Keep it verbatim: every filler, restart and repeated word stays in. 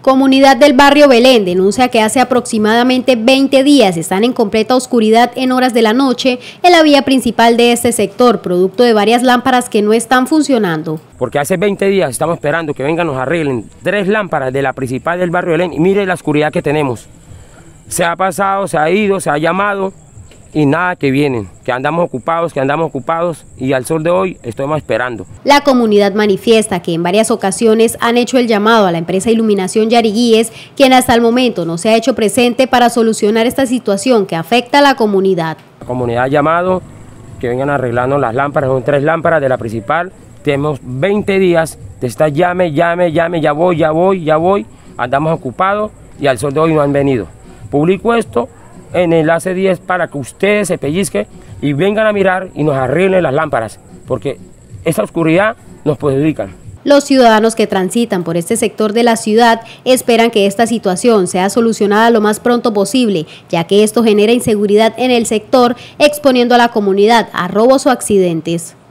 Comunidad del barrio Belén denuncia que hace aproximadamente veinte días están en completa oscuridad en horas de la noche en la vía principal de este sector, producto de varias lámparas que no están funcionando. Porque hace veinte días estamos esperando que vengan, nos arreglen tres lámparas de la principal del barrio Belén y mire la oscuridad que tenemos. Se ha pasado, se ha ido, se ha llamado y nada que vienen, que andamos ocupados, que andamos ocupados y al sol de hoy estamos esperando. La comunidad manifiesta que en varias ocasiones han hecho el llamado a la empresa Iluminación Yariguíes, quien hasta el momento no se ha hecho presente para solucionar esta situación que afecta a la comunidad. La comunidad ha llamado que vengan arreglando las lámparas, son tres lámparas de la principal, tenemos veinte días de estar llame, llame, llame, ya voy, ya voy, ya voy, andamos ocupados y al sol de hoy no han venido. Publico esto en el enlace diez para que ustedes se pellizquen y vengan a mirar y nos arreglen las lámparas, porque esa oscuridad nos perjudica. Los ciudadanos que transitan por este sector de la ciudad esperan que esta situación sea solucionada lo más pronto posible, ya que esto genera inseguridad en el sector, exponiendo a la comunidad a robos o accidentes.